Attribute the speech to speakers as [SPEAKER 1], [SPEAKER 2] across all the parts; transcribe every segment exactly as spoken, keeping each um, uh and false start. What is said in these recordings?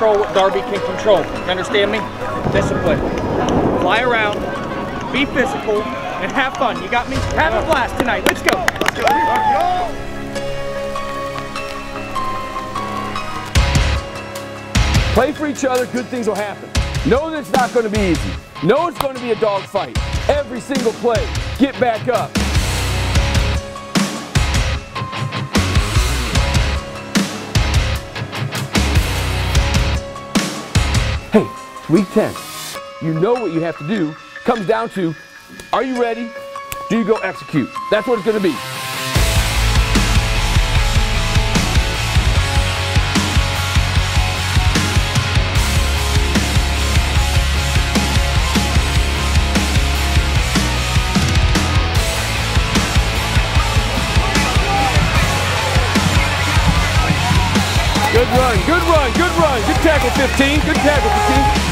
[SPEAKER 1] control what Darby can control. You understand me? Discipline. Fly around, be physical, and have fun. You got me? Have a blast tonight. Let's go. Let's go. Let's go.
[SPEAKER 2] Play for each other, good things will happen. Know that it's not going to be easy. Know it's going to be a dog fight. Every single play, get back up. Hey, it's week ten. You know what you have to do. Comes down to, are you ready? Do you go execute? That's what it's going to be. Good run, good run, good run. Good tackle, fifteen. Good tackle, fifteen.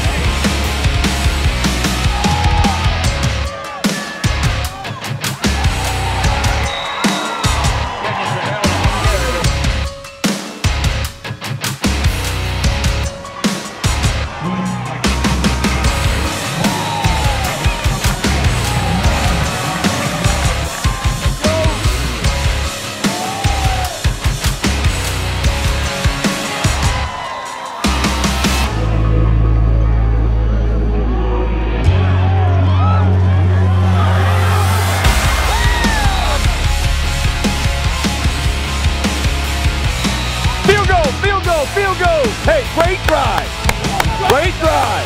[SPEAKER 2] Field goal! Hey, great drive! Great drive!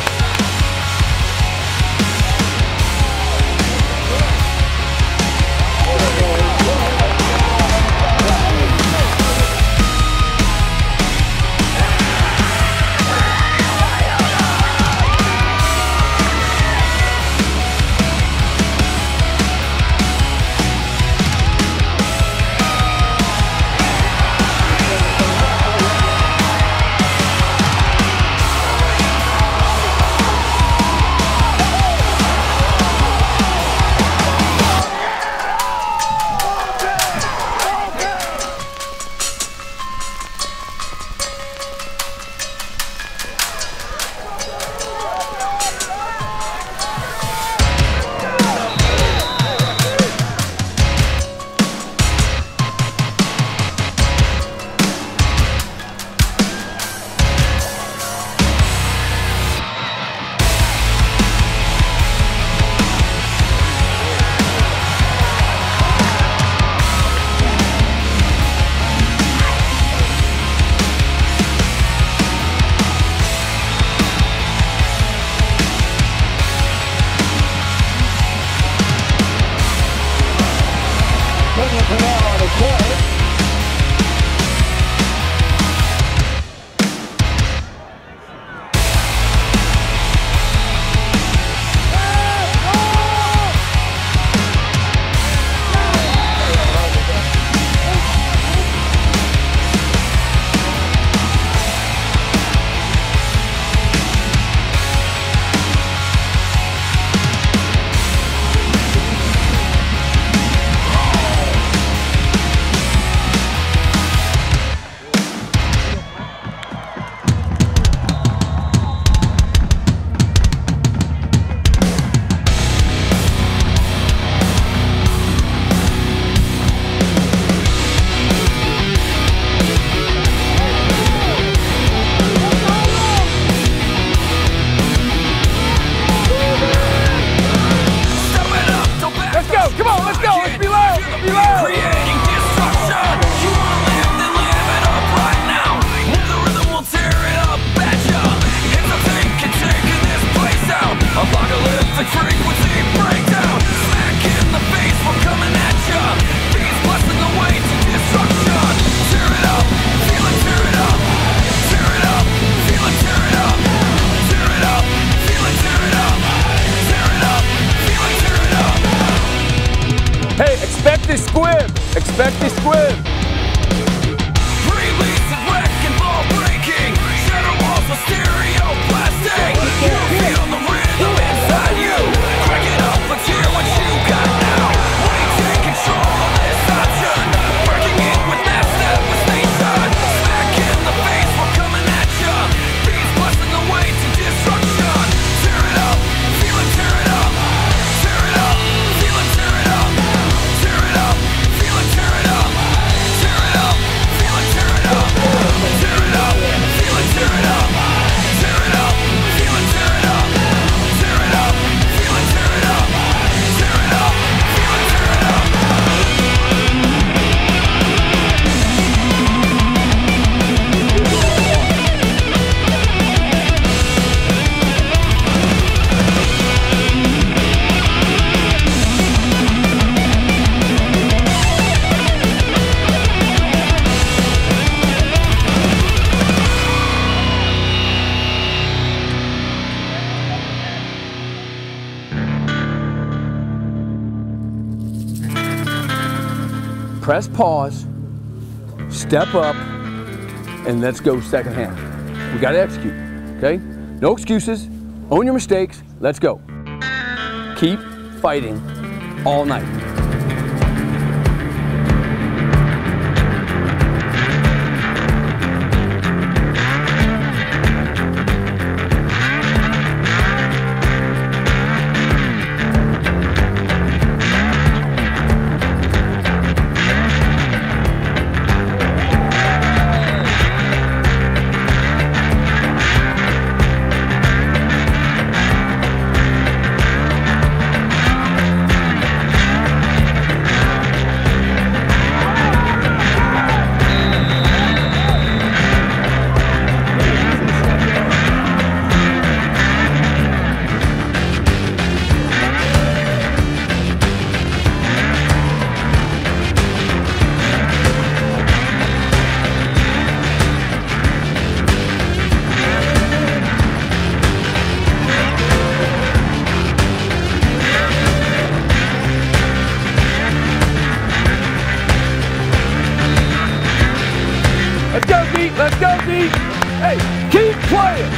[SPEAKER 2] press pause, step up, and let's go second half. We got to execute, okay? No excuses, own your mistakes, let's go. Keep fighting all night. Let's go, D. Hey, keep playing.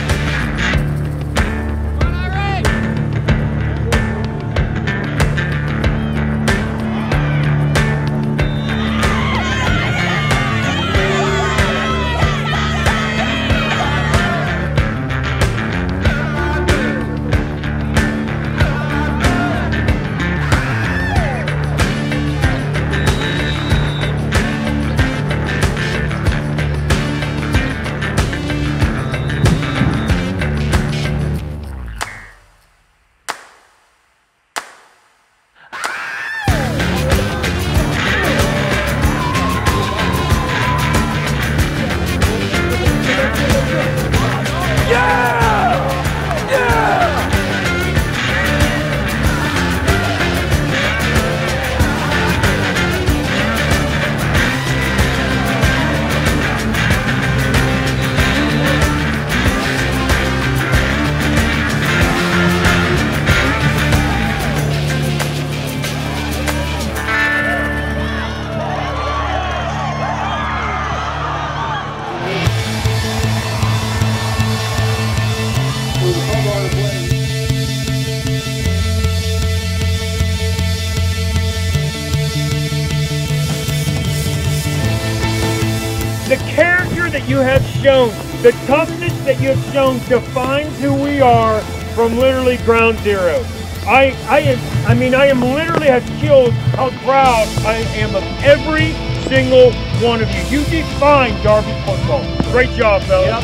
[SPEAKER 3] The character that you have shown, the toughness that you have shown defines who we are from literally ground zero. I, I, am, I mean, I am literally have chills how proud I am of every single one of you. You define Darby football. Great job, fellas.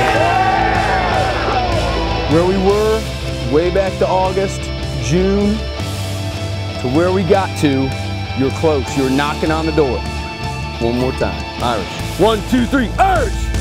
[SPEAKER 2] Where we were way back to August, June, to where we got to, you're close. You're knocking on the door. One more time. Irish. One, two, three, Irish!